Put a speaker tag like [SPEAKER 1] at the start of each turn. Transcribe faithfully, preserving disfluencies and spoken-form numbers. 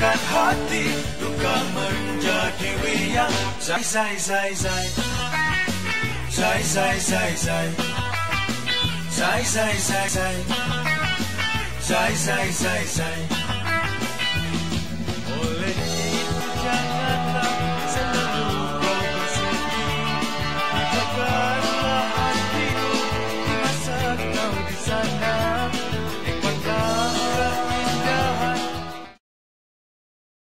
[SPEAKER 1] sakit hati, luka menjadi riang. Zai zai zai zai, zai zai zai zai, zai zai zai zai, zai zai zai zai.